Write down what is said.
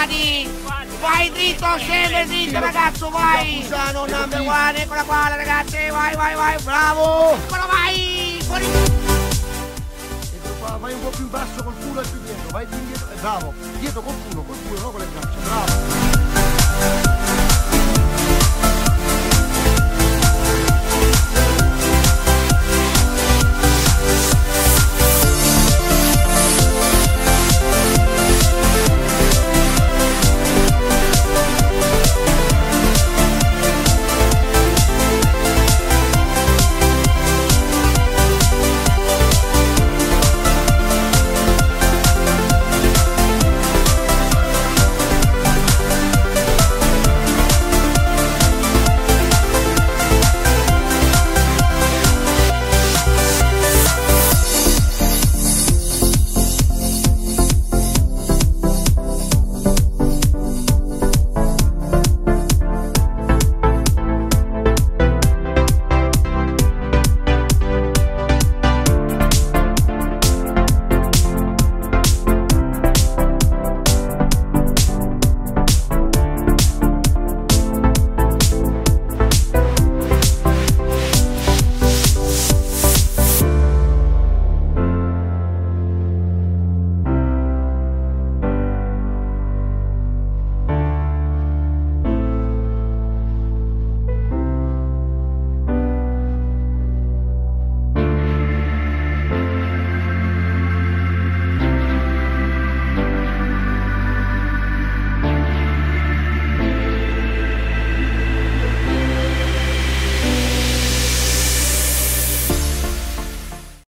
mani! Vai dritto, scende dritto ragazzo, vai! Capusano, Number one, eccola qua ragazzi, vai, bravo! Eccola, vai! Fuori! Vai un po' più in basso col culo e più dietro, vai più indietro, bravo, dietro col culo, no con le braccia, bravo!